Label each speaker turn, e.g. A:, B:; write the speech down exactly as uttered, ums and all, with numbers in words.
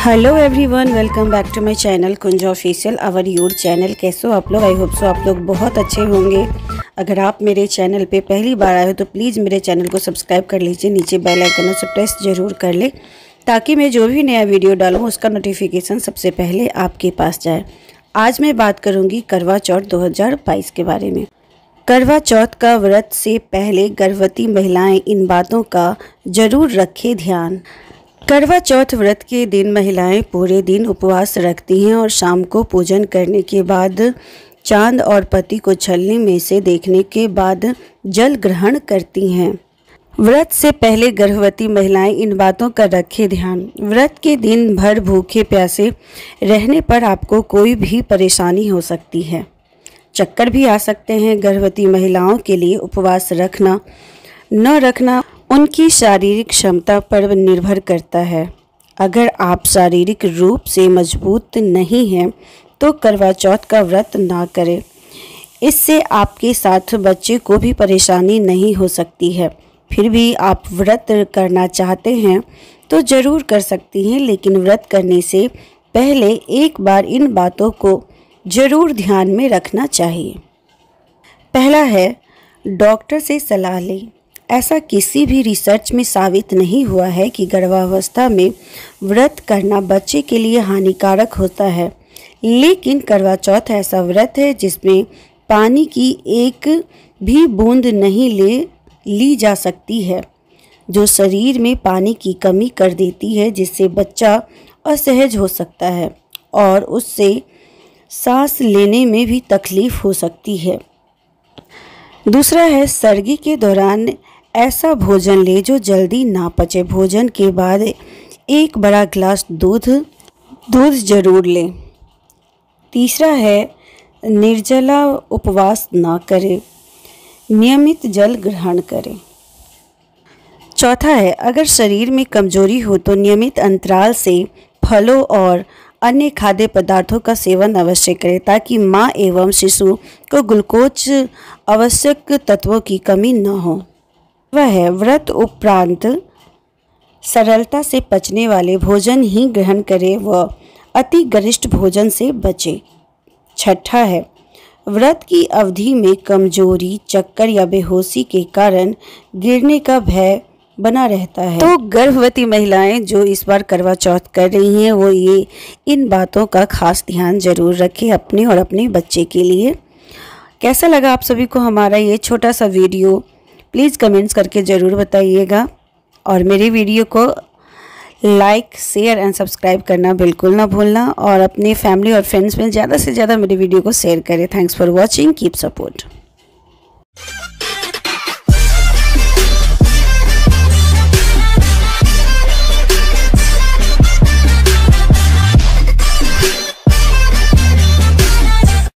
A: Hello everyone, welcome back to my channel Kunj official our your channel. कैसे हो आप लोग? आई होप सो आप लोग बहुत अच्छे होंगे। अगर आप मेरे चैनल पे पहली बार आए हो तो प्लीज़ मेरे चैनल को सब्सक्राइब कर लीजिए। नीचे बेल आइकन से प्रेस ज़रूर कर ले ताकि मैं जो भी नया वीडियो डालूँ उसका नोटिफिकेशन सबसे पहले आपके पास जाए। आज मैं बात करूँगी करवा चौथ दो हज़ार बाईस के बारे में। करवा चौथ का व्रत से पहले गर्भवती महिलाएं इन बातों का ज़रूर रखें ध्यान। करवा चौथ व्रत के दिन महिलाएं पूरे दिन उपवास रखती हैं और शाम को पूजन करने के बाद चांद और पति को छलनी में से देखने के बाद जल ग्रहण करती हैं। व्रत से पहले गर्भवती महिलाएं इन बातों का रखें ध्यान। व्रत के दिन भर भूखे प्यासे रहने पर आपको कोई भी परेशानी हो सकती है, चक्कर भी आ सकते हैं। गर्भवती महिलाओं के लिए उपवास रखना न रखना उनकी शारीरिक क्षमता पर निर्भर करता है। अगर आप शारीरिक रूप से मजबूत नहीं हैं तो करवा चौथ का व्रत ना करें। इससे आपके साथ बच्चे को भी परेशानी नहीं हो सकती है। फिर भी आप व्रत करना चाहते हैं तो ज़रूर कर सकती हैं, लेकिन व्रत करने से पहले एक बार इन बातों को ज़रूर ध्यान में रखना चाहिए। पहला है, डॉक्टर से सलाह लें। ऐसा किसी भी रिसर्च में साबित नहीं हुआ है कि गर्भावस्था में व्रत करना बच्चे के लिए हानिकारक होता है, लेकिन करवा चौथ ऐसा व्रत है जिसमें पानी की एक भी बूंद नहीं ले ली जा सकती है, जो शरीर में पानी की कमी कर देती है, जिससे बच्चा असहज हो सकता है और उससे सांस लेने में भी तकलीफ हो सकती है। दूसरा है, सर्दी के दौरान ऐसा भोजन ले जो जल्दी ना पचे। भोजन के बाद एक बड़ा गिलास दूध दूध जरूर लें। तीसरा है, निर्जला उपवास ना करें, नियमित जल ग्रहण करें। चौथा है, अगर शरीर में कमजोरी हो तो नियमित अंतराल से फलों और अन्य खाद्य पदार्थों का सेवन अवश्य करें ताकि माँ एवं शिशु को ग्लूकोज आवश्यक तत्वों की कमी न हो। वह है, व्रत उपरांत सरलता से पचने वाले भोजन ही ग्रहण करें व अति गरिष्ठ भोजन से बचें। छठा है, व्रत की अवधि में कमजोरी, चक्कर या बेहोशी के कारण गिरने का भय बना रहता है। तो गर्भवती महिलाएं जो इस बार करवा चौथ कर रही हैं वो ये इन बातों का खास ध्यान जरूर रखें अपने और अपने बच्चे के लिए। कैसा लगा आप सभी को हमारा ये छोटा सा वीडियो? प्लीज़ कमेंट्स करके ज़रूर बताइएगा और मेरी वीडियो को लाइक, शेयर एंड सब्सक्राइब करना बिल्कुल ना भूलना और अपने फैमिली और फ्रेंड्स में ज़्यादा से ज़्यादा मेरी वीडियो को शेयर करें। Thanks for watching, keep support.